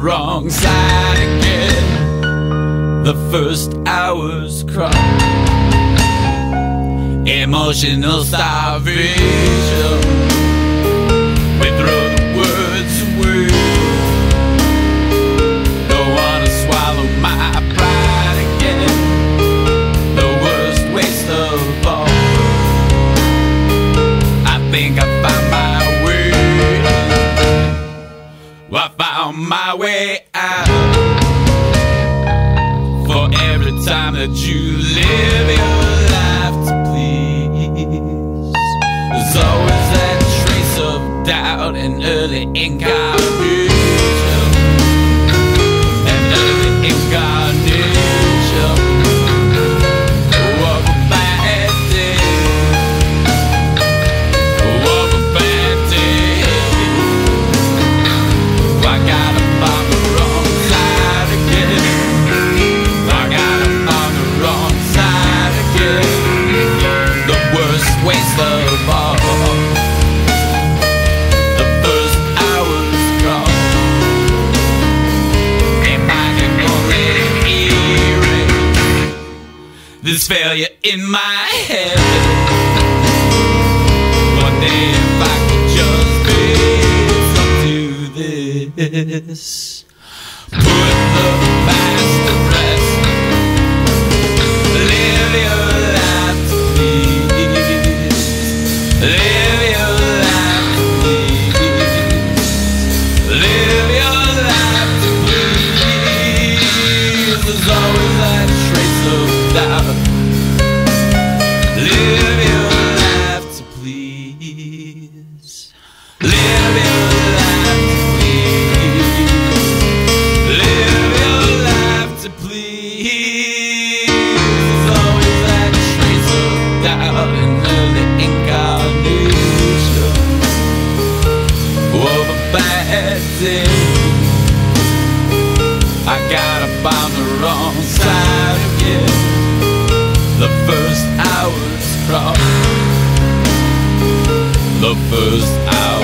wrong side again. The first hours cross, emotional starvation. We throw the words away. Don't wanna swallow my pride again. The worst waste of all. I think I found my way. I found my way out. For every time that you live your life to please, there's always that trace of doubt and early incarnation. And early incarnation of a bad day. Of a bad day. I gotta find the wrong side again. I gotta find the wrong side again. The worst waste of all. The first hours gone. If I can only erase this failure in my head. One day if I could just face up to this, put the past to rest, live your life to please, live your life to please, live your life to please. There's always that trace of doubt. Live your life to please, live your life to please, live your life to please. There's always that trace of doubt in early incarnation of a bad day. I gotta find the wrong side again. The first hours cross, the first hours.